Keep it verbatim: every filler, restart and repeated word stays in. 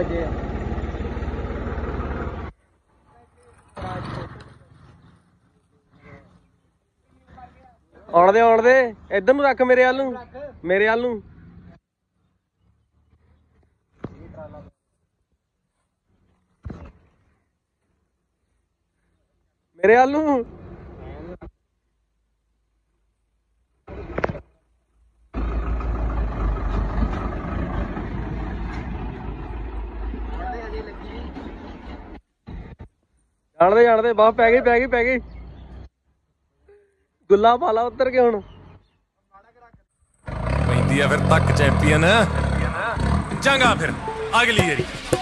ਵਜੇ ਆ। ਆਉਣ ਦੇ ਆਉਣ ਦੇ ਇੱਧਰ ਨੂੰ ਰੱਖ ਮੇਰੇ ਵੱਲ ਨੂੰ ਮੇਰੇ ਵੱਲ ਨੂੰ ਮੇਰੇ ਵੱਲ ਨੂੰ ਜਾਣਦੇ ਜਾਣਦੇ ਬਾਹ ਪੈ ਗਈ ਪੈ ਗਈ ਪੈ ਗਈ ਗੁੱਲਾ ਪਾ ਲਾ ਉੱਤਰ ਕੇ ਹੁਣ ਪੈਂਦੀ ਆ ਫਿਰ ਤੱਕ ਚੈਂਪੀਅਨ ਚੰਗਾ ਫਿਰ ਅਗਲੀ ਵਾਰੀ।